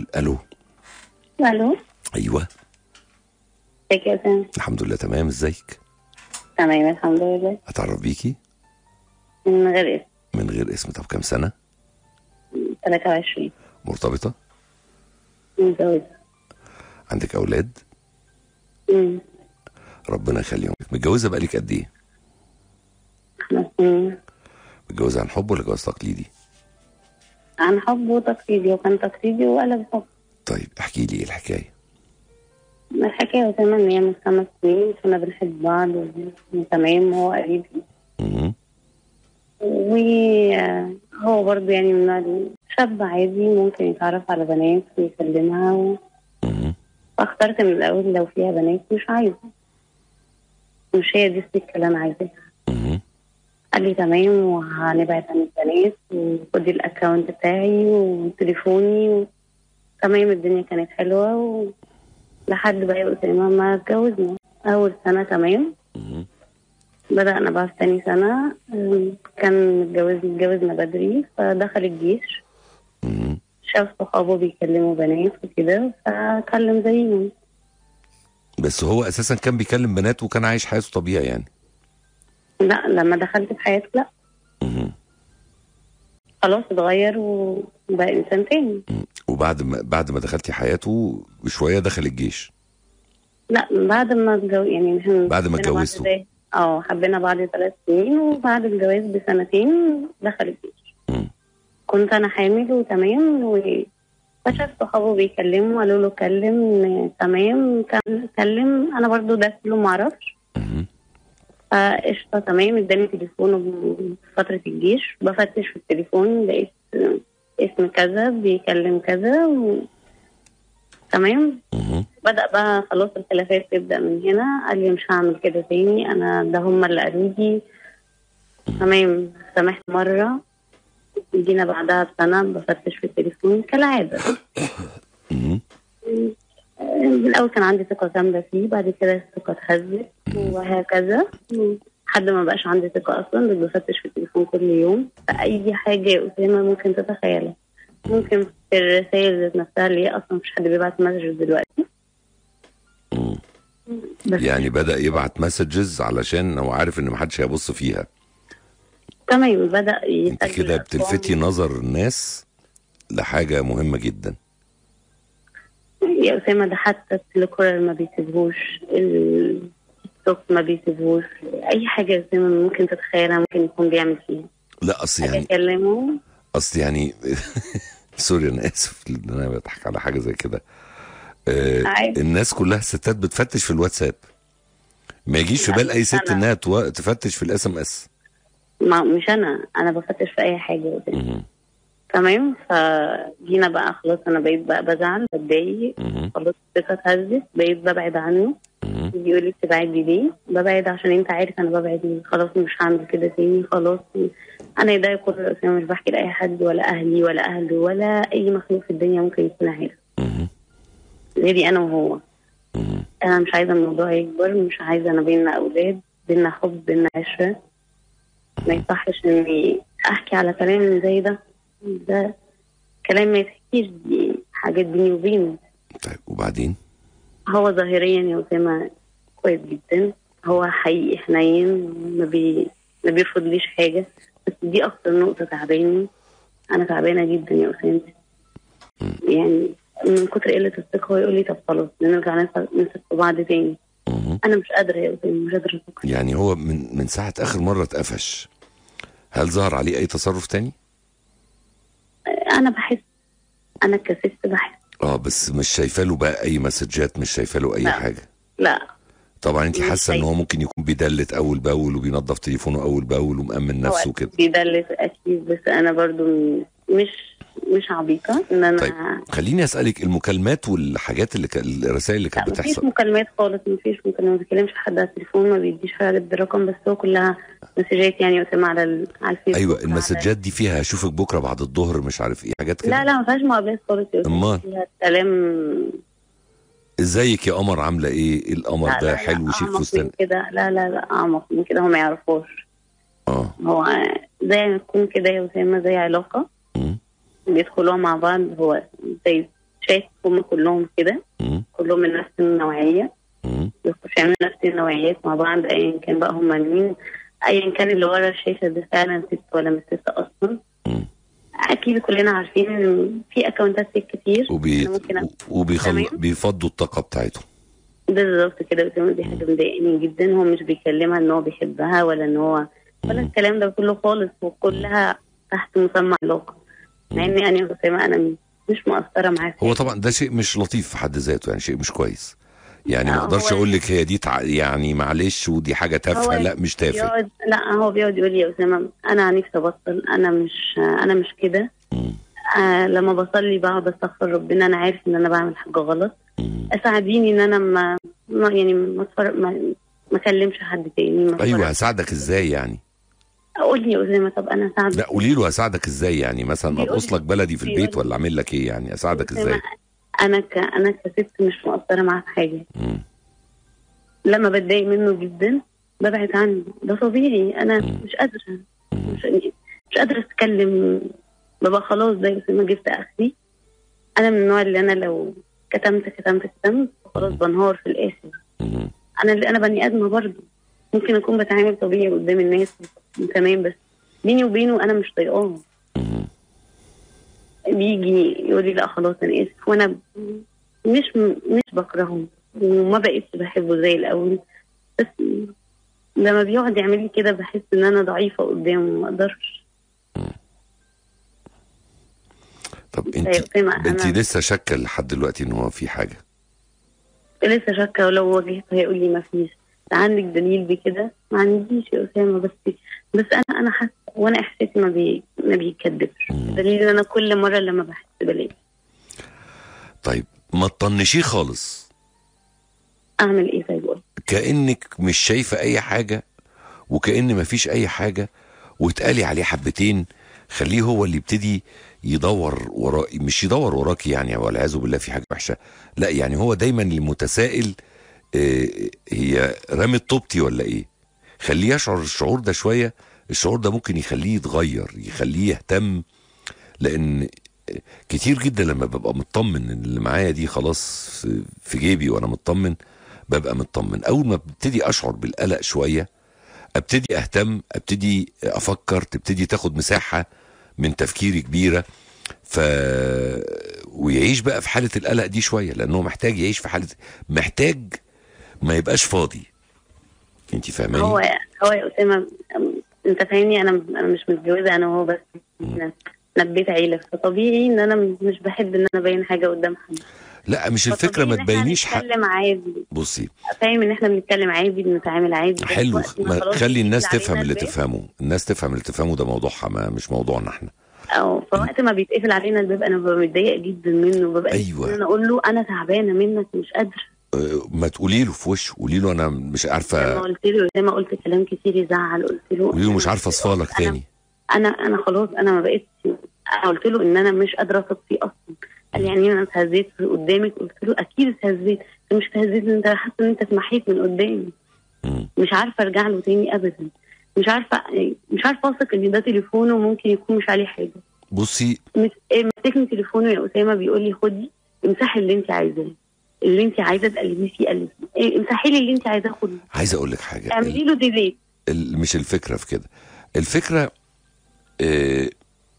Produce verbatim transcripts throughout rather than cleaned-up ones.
الو. الو. ايوه. ازيك يا سامي؟ الحمد لله تمام، ازيك؟ تمام الحمد لله. اتعرف بيكي؟ من غير اسم. من غير اسم. طب كام سنه؟ ثلاثة وعشرين. مرتبطه؟ متجوزة. عندك اولاد؟ امم ربنا يخليهم. متجوزه بقالك قد ايه؟ خمس سنين. متجوزه عن حب ولا جواز تقليدي؟ عن حب وتقليدي، وكان تقليدي وقلب حب. طيب احكي لي ايه الحكايه؟ الحكاية زمان ان هي من خمس سنين كنا بنحب بعض وتمام، وهو قريبي. امم وهو برضه يعني من شاب عادي ممكن يتعرف على بنات ويكلمها و... امم فاخترت من الأول لو فيها بنات مش عايزة، مش هي دي السكة اللي أنا عايزاها. امم قال لي تمام وهنبعد عن البنات وخدي الاكونت بتاعي وتليفوني و... تمام. الدنيا كانت حلوه و... لحد بقى يا أسامة ما اتجوزنا. اول سنه تمام، امم بدأنا بقى في تاني سنه كان متجوز اتجوزنا بدري، فدخل الجيش، امم شاف صحابه بيكلموا بنات وكده فكلم زيهم. بس هو اساسا كان بيكلم بنات وكان عايش حياته طبيعي يعني؟ لا لما دخلت في حياته لا، امم خلاص اتغير وبقى انسان تاني. وبعد ما بعد ما دخلتي حياته بشويه دخل الجيش؟ لا بعد ما اتجوز يعني احنا بعد ما حبينا اتجوزتوا؟ بعض اه حبينا بعض ثلاث سنين، وبعد الجواز بسنتين دخل الجيش. امم كنت انا حامل وتمام، وفشل صحابه بيكلموا قالوا له كلم تمام كان- كلم انا برضو ده كله معرفش. امم فقشطة تمام، اداني تليفونه في فترة الجيش، بفتش في التليفون لقيت اسم كذا بيكلم كذا و... تمام. امم بدأ بقى خلاص الخلافات تبدأ من هنا. قال لي مش هعمل كده تاني، أنا ده هم اللي قالوا لي. تمام سامحت مرة، جينا بعدها بسنة بفتش في التليفون كالعادة. امم الأول كان عندي ثقة كاملة فيه، بعد كده الثقة اتهزت وهكذا لحد ما بقاش عندي ثقة أصلا. بفتش في التليفون كل يوم في أي حاجة يا أسامة ممكن تتخيلها، ممكن في الرسائل ذات نفسها اللي هي أصلا مفيش حد بيبعت مسج دلوقتي. بس يعني بدأ يبعت مسجز علشان هو عارف ان محدش هيبص فيها. تمام بدأ يسجل. انت كده بتلفتي نظر الناس لحاجة مهمة جدا يا أسامة. ده حتى التليكولر ما بيسيبهوش، التيك توك ما بيسيبهوش، أي حاجة يا أسامة ممكن تتخيلها ممكن يكون بيعمل فيها. لا اصل أجي يعني أكلمه. اصل يعني سوري انا اسف ان انا بضحك على حاجة زي كده. آه عادي. الناس كلها الستات بتفتش في الواتساب، ما يجيش في لا بال اي مش ست أنا. انها تو- تفتش في الاس ام اس. ما مش أنا أنا بفتش في أي حاجة يا أسامة. تمام. فجينا بقى خلاص أنا بقيت بقى بزعل بتضايق، خلاص الثقة اتهزت، بقيت ببعد عنه. يقول لي بتبعدي ليه؟ ببعد عشان انت عارف انا ببعد ليه. خلاص مش هعمل كده تاني خلاص. انا ده كل الاسئله مش بحكي لاي حد، ولا اهلي ولا اهله ولا اي مخلوق في الدنيا ممكن يكون عارف غيري انا وهو. انا مش عايزه الموضوع يكبر، مش عايزه انا بينا اولاد، بينا حب، بينا عشره. ما يصحش اني احكي على كلام زي ده. ده كلام ما يتحكيش، دي حاجات بيني وبينه. طيب وبعدين؟ هو ظاهريا يا أسامة كويس جدا، هو حقيقي حنين، ما بي ما بيرفضليش حاجة. بس دي أكتر نقطة تعباني. أنا تعبانة جدا يا أسامة، يعني من كتر قلة الثقة. هو يقول لي طب خلاص نرجع نثق في بعض تاني. أنا مش قادرة يا أسامة، مش قادرة أفكر. يعني هو من من ساعة آخر مرة اتقفش هل ظهر عليه أي تصرف تاني؟ أنا بحس، أنا كسفت بحس. اه بس مش شايفه له بقى اي مسجات، مش شايفه له اي لا. حاجه؟ لا طبعا انت مش حاسه ان شايفة. هو ممكن يكون بيدلت اول باول وبينظف تليفونه اول باول ومأمن هو نفسه كده. بيدلس أكيد، بس أنا برضو مش مش عبيطة إن أنا. طيب خليني اسالك، المكالمات والحاجات اللي ك... الرسائل اللي كانت لا مفيش بتحصل؟ مكالمات خالص، مفيش مكالمات، ما بيكلمش حد على التليفون، ما بيديش حاجة رقم، بس هو كلها مسجات يعني يا على ال... على الفيسبوك. ايوه المسجات دي فيها هشوفك بكره بعد الظهر مش عارف ايه حاجات كده؟ لا لا ما فيهاش مقابلات خالص يا امال فيها كلام. ازيك يا قمر عامله ايه؟ إيه القمر لا ده لا حلو لا شيك اعمق فستان. من كده، لا لا لا اعمق من كده، هو ما يعرفوش. اه هو زي ما تكون كده يا أسامة زي علاقة امم بيدخلوها مع بعض، هو زي شات هم كلهم كده، مم. كلهم من نفس النوعيه، مم. بيخشوا يعملوا نفس النوعيات مع بعض ايا كان بقى هم مين، ايا كان اللي ورا الشاشه ده فعلا ست ولا مش ست اصلا. مم. اكيد كلنا عارفين ان في اكونتات ست كتير. وبي... أنا ممكن وبيخل... تمام. بيفضوا الطاقه بتاعتهم. بالظبط كده، بتقول دي حاجه مضايقاني جدا. هو مش بيكلمها ان هو بيحبها ولا ان هو ولا مم. الكلام ده كله خالص، وكلها تحت مسمى علاقه، مع اني انا بسمع انا مش مقصره معاه. هو طبعا ده شيء مش لطيف في حد ذاته، يعني شيء مش كويس. يعني ما آه، اقدرش هو اقول لك هي دي تع... يعني معلش ودي حاجه تافهه، هو لا مش تافه. بيقعد لا هو بيقعد يقول لي يا اسامه انا نفسي ابطل، انا مش انا مش كده. مم. آه لما بصلي بقعد استغفر ربنا، انا عارف ان انا بعمل حاجه غلط، مم. اساعديني ان انا ما, ما يعني ما اتفرق- ما ما اكلمش حد تاني. ما ايوه اتفرقش. هساعدك ازاي يعني؟ اقول لي يا اسامه طب انا اساعدك. لا قولي له هساعدك ازاي، يعني مثلا بيقول- ارقص لك بلدي في البيت بيقول- ولا اعمل لك ايه، يعني اساعدك ازاي؟ أسامة، انا ك انا كست مش مقصره معاه في حاجه. مم. لما بتضايق منه جدا ببعد عنه، ده طبيعي. انا مم. مش قادره مم. مش, مش قادره اتكلم، ببقى خلاص زي ما جبت اخري. انا من النوع اللي انا لو كتمت كتمت كتمت خلاص بنهار في الاخر. مم. انا اللي انا بني ادمه برضه، ممكن اكون بتعامل طبيعي قدام الناس تمام، بس بيني وبينه انا مش طايقاه. مم. بيجي يقول لي لا خلاص انا اسف، وانا مش مش بكرهه وما بقيتش بحبه زي الاول، بس لما بيقعد يعمل لي كده بحس ان انا ضعيفه قدامه، ما اقدرش. طب أيوة، انت فاهمة. انت أنا لسه شاكه لحد دلوقتي ان هو في حاجه؟ لسه شاكه، ولو واجهته هيقول لي ما فيش. عندك دليل بكده؟ ما عنديش يا اسامه، بس بس انا انا حاسه، وانا احساسي ما بي ما بيكدبش. مم. دليل ان انا كل مره لما بحس بلاقي. طيب ما تطنشيه خالص، اعمل ايه طيب؟ قول. كانك مش شايفه اي حاجه وكأن مفيش اي حاجه، واتقالي عليه حبتين. خليه هو اللي يبتدي يدور وراكي، مش يدور وراكي يعني والعياذ بالله في حاجه وحشه، لا يعني هو دايما المتسائل آه، هي رمت طوبتي ولا ايه. خليه يشعر الشعور ده شويه، الشعور ده ممكن يخليه يتغير، يخليه يهتم. لان كتير جدا لما ببقى مطمن ان اللي معايا دي خلاص في- في جيبي وانا مطمن، ببقى مطمن. اول ما ببتدي اشعر بالقلق شويه ابتدي اهتم، ابتدي افكر، تبتدي تاخد مساحه من تفكيري كبيره. ف ويعيش بقى في حاله القلق دي شويه، لانه محتاج يعيش في حاله، محتاج ما يبقاش فاضي. انت فاهماني؟ هو هو يا اسامه انت فاهمني، انا انا مش متجوزه انا وهو، بس انا نبيت عيله، فطبيعي ان انا مش بحب ان انا ابين حاجه قدام حد. لا مش الفكره ما تبينيش حق. نتكلم عادي، بصي فاهم ان احنا بنتكلم عادي، بنتعامل عادي. حلو، ما خلي الناس بيقفل تفهم علينا اللي الباب. تفهمه، الناس تفهم اللي تفهمه، ده موضوعها ما مش موضوعنا احنا. اه فوقت ما بيتقفل علينا الباب انا ببقى متضايقه جدا منه، ببقى أيوة. انا اقول له انا تعبانه منك مش قادره. أه، ما تقولي له في وشه، قولي له انا مش لما عارفه، قلت له زي ما قلت كلام كتير يزعل، قلت له قولي له مش عارفه اصفالك أنا- تاني. انا انا خلاص انا ما بقتش. انا قلت له ان انا مش قادره اثق فيه اصلا. قال لي يعني انا اتهزيت قدامك؟ قلت له اكيد اتهزيت. انت مش اتهزيت، انت حاسه ان انت اتمحيت من قدامي. مم. مش عارفه ارجع له تاني ابدا، مش عارفه مش عارفه اثق ان ده تليفونه وممكن يكون مش عليه حاجه. بصي مس- إيه، مسكني تليفونه يا اسامه بيقول لي خدي امسحي اللي انت عايزاه، اللي انت عايزه تقلبيه فيه قلبيه، إيه، امسحي لي اللي انت عايزاه خدي، عايز اقول لك حاجه، اعملي له ديليت. ال- مش الفكره في كده، الفكره اه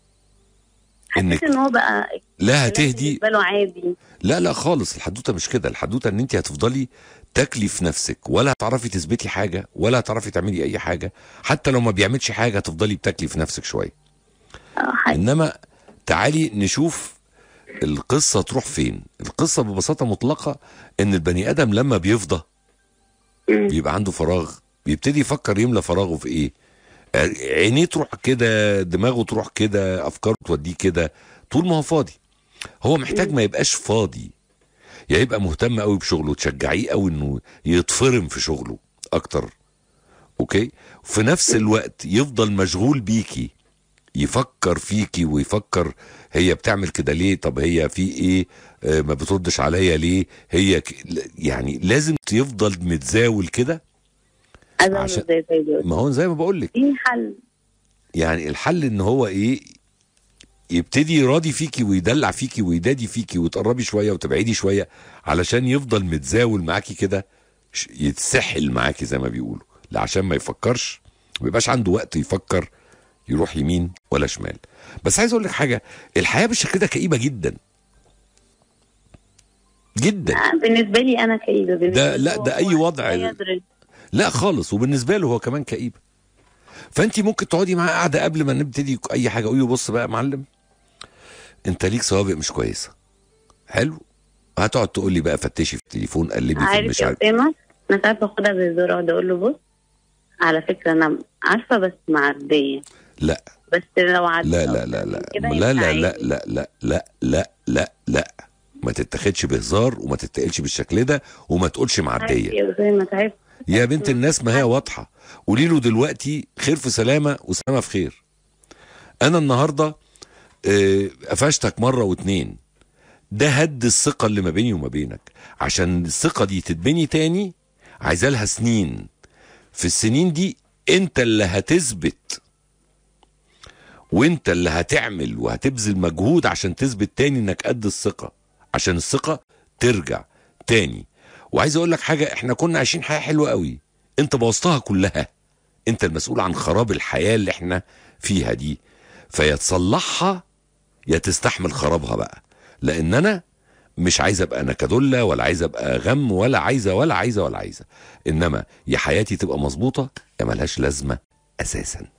انك حسيت ان هو بقى لا هتهدي. بالنسبه له عادي. لا لا خالص، الحدوته مش كده، الحدوته ان انت هتفضلي تاكلي في نفسك، ولا هتعرفي تثبتي حاجه، ولا هتعرفي تعملي اي حاجه. حتى لو ما بيعملش حاجه هتفضلي بتاكلي في نفسك شويه. اه حقيقي. انما تعالي نشوف القصه تروح فين. القصه ببساطه مطلقه ان البني ادم لما بيفضى مم. بيبقى عنده فراغ، بيبتدي يفكر يملى فراغه في ايه. عينيه تروح كده، دماغه تروح كده، افكاره توديه كده طول ما هو فاضي. هو محتاج ما يبقاش فاضي، يا يبقى مهتم قوي بشغله، تشجعيه قوي انه يتفرم في شغله اكتر، اوكي، في نفس الوقت يفضل مشغول بيكي، يفكر فيكي ويفكر هي بتعمل كده ليه، طب هي في ايه، آه ما بتردش عليا ليه، هي ك... يعني لازم يفضل متزاول كده. عشان زي زي ما هو زي ما بقول لك، ايه حل؟ يعني الحل ان هو ايه، يبتدي يراضي فيكي ويدلع فيكي ويدادي فيكي وتقربي شويه وتبعدي شويه علشان يفضل متزاول معاكي كده، يتسحل معاكي زي ما بيقولوا، لا عشان ما يفكرش، ما يبقاش عنده وقت يفكر يروح يمين ولا شمال. بس عايز اقول لك حاجه، الحياه بالشكل ده كئيبه جدا جدا. بالنسبه لي انا كئيبه. ده لا ده اي وضع، لا خالص، وبالنسبه له هو كمان كئيبه. فانت ممكن تقعدي معاه قاعده قبل ما نبتدي اي حاجه، قولي له بص بقى يا معلم، انت ليك سوابق مش كويسه، حلو، هتقعد تقول لي بقى فتشي في التليفون، قلبي في مش عارف. انا ساعات باخدها بهزار، اقعد اقول له بص على فكره انا عارفه بس معديه. لا بس لو عدت لا لا لا لا لا لا لا لا لا لا لا لا لا ما تتاخدش بهزار وما تتقلش بالشكل ده وما تقولش معديه يا بنت الناس، ما هي واضحه. قولي له دلوقتي خير في سلامه وسلامه في خير. انا النهارده اه قفشتك مره واتنين، ده هد الثقه اللي ما بيني وما بينك. عشان الثقه دي تتبني تاني عايزه لها سنين. في السنين دي انت اللي هتثبت وانت اللي هتعمل وهتبذل مجهود عشان تثبت تاني انك قد الثقه، عشان الثقه ترجع تاني. وعايز اقول لك حاجه، احنا كنا عايشين حياه حلوه قوي، انت بوظتها كلها. انت المسؤول عن خراب الحياه اللي احنا فيها دي، فيا تصلحها يا تستحمل خرابها بقى. لان انا مش عايز ابقى نكدله ولا عايز ابقى غم ولا عايزه ولا عايزه ولا عايزه، انما يا حياتي تبقى مظبوطه يا ملهاش لازمه اساسا.